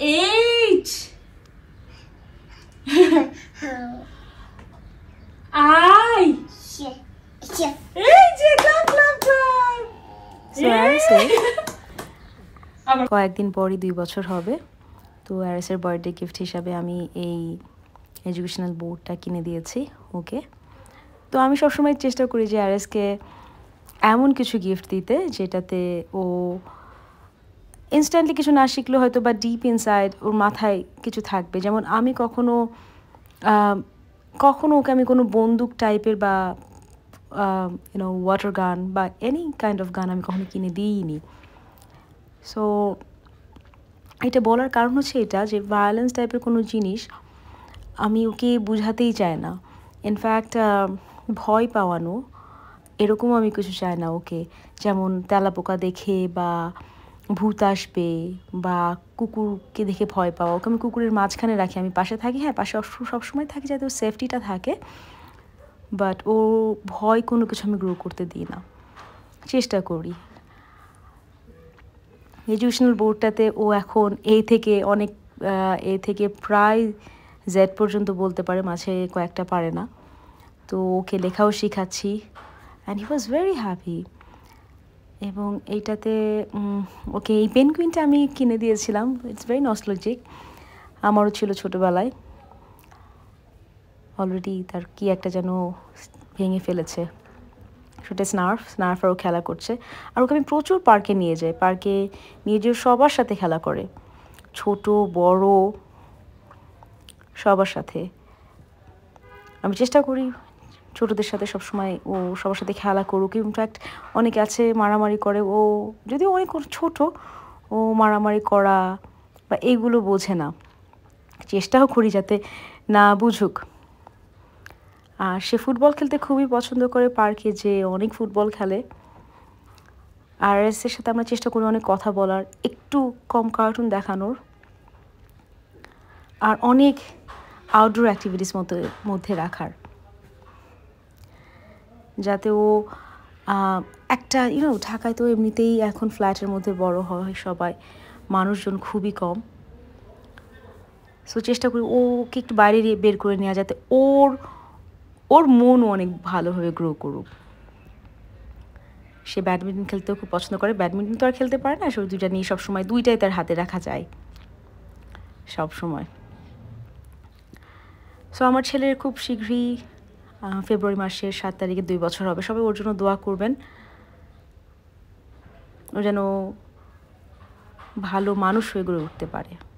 H. I. H. Clap, clap, clap. So কয়েকদিন পরই 2 বছর হবে। তো অ্যারেসের বার্থডে গিফট হিসাবে আমি এই এডুকেশনাল বোর্ডটা কিনে দিয়েছি ওকে। তো আমি সবসময় চেষ্টা করি যে অ্যারেসকে এমন কিছু গিফট দিতে যেটাতে ও ইনস্ট্যান্টলি কিছু না শিখলে হয়তো বা ডিপ ইনসাইড ওর মাথায় কিছু থাকবে। যেমন আমি কখনো ওকে আমি কোনো বন্দুক টাইপের বা ওয়াটার গান বা এনি কাইন্ড অফ গান আমি কখনো কিনে দিইনি। সো এটা বলার কারণ হচ্ছে এটা যে ভায়োলেন্স টাইপের কোনো জিনিস আমি ওকে বুঝাতেই চাই না। ইনফ্যাক্ট ভয় পাওয়ানো এরকমও আমি কিছু চাই না ওকে। যেমন তেলাপোকা দেখে বা ভূত আসবে বা কুকুরকে দেখে ভয় পাওয়া, ওকে আমি কুকুরের মাঝখানে রাখি, আমি পাশে থাকি, হ্যাঁ পাশে সবসময় থাকি যাতে ওর সেফটিটা থাকে, বাট ও ভয় কোনো কিছু আমি গ্রো করতে দিই না, চেষ্টা করি। এডুকেশনাল বোর্ডটাতে ও এখন এ থেকে প্রায় জেড পর্যন্ত বলতে পারে, মাঝে কয়েকটা পারে না। তো ওকে লেখাও শেখাচ্ছি and he was very happy. এবং এইটাতে ওকে এই পেনগুইনটা আমি কিনে দিয়েছিলাম, ইটস ভেরি নস্টালজিক, আমারও ছিল ছোটোবেলায়। অলরেডি তার কি একটা যেন ভেঙে ফেলেছে, সেটা স্নার্ফারও খেলা করছে। আর ওকে আমি প্রচুর পার্কে নিয়ে যাই, পার্কে নিয়ে যেয়ে সবার সাথে খেলা করে, ছোট বড় সবার সাথে। আমি চেষ্টা করি ছোটদের সাথে সবসময় ও সবার সাথে খেলা করুক। ইনফ্যাক্ট অনেকে আছে মারামারি করে, ও যদিও অনেক ছোট, ও মারামারি করা বা এইগুলো বোঝে না, চেষ্টাও করি যাতে না বুঝুক। আর সে ফুটবল খেলতে খুবই পছন্দ করে, পার্কে যে অনেক ফুটবল খেলে। আর এর সাথে আমরা চেষ্টা করি অনেক কথা বলার, একটু কম কার্টুন দেখানোর, আর অনেক আউটডোর অ্যাক্টিভিটিস মধ্যে রাখার, যাতে ও একটা ঢাকায় তো এমনিতেই এখন ফ্ল্যাটের মধ্যে বড় হয় সবাই, মানুষজন খুবই কম। সো চেষ্টা করি ওকে একটু বাইরে বের করে নেওয়া, যাতে ওর মনও অনেক ভালোভাবে গ্রো করুক। সে ব্যাডমিন্টন খেলতেও খুব পছন্দ করে, ব্যাডমিন্টন তো আর খেলতে পারে না, সব দুইটা নিয়ে সবসময় দুইটাই তার হাতে রাখা যায় সব সময়। সো আমার ছেলের খুব শীঘ্রই ফেব্রুয়ারি মাসের 7 তারিখে 2 বছর হবে। সবাই ওর জন্য দোয়া করবেন, ও যেন ভালো মানুষ হয়ে গড়ে উঠতে পারে।